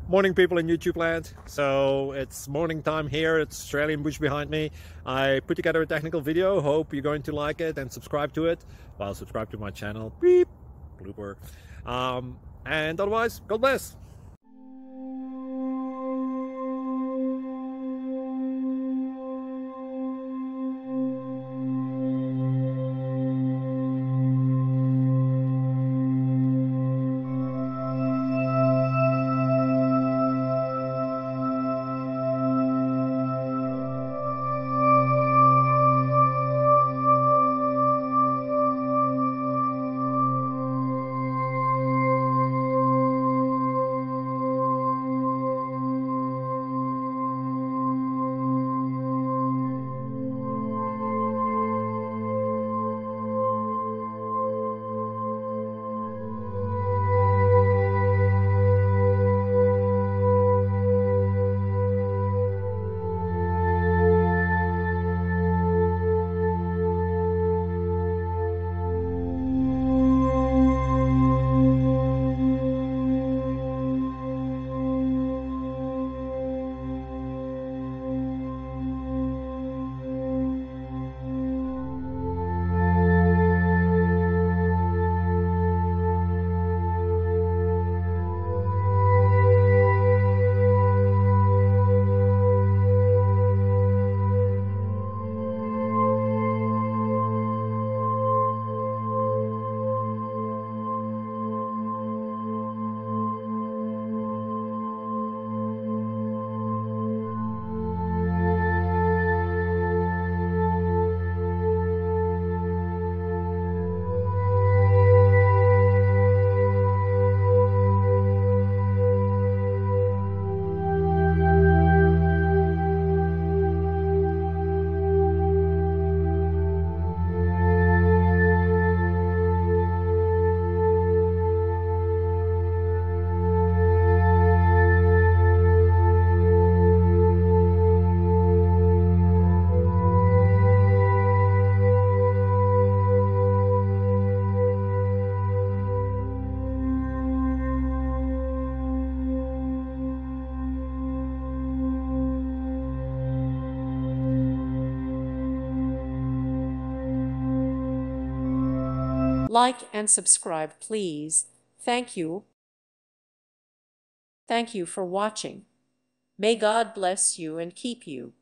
Morning, people in YouTube land. So it's morning time here. It's Australian bush behind me. I put together a technical video. Hope you're going to like it and subscribe to it. Well, subscribe to my channel. Beep. Blooper. And otherwise, God bless. Like and subscribe, please. Thank you. Thank you for watching. May God bless you and keep you.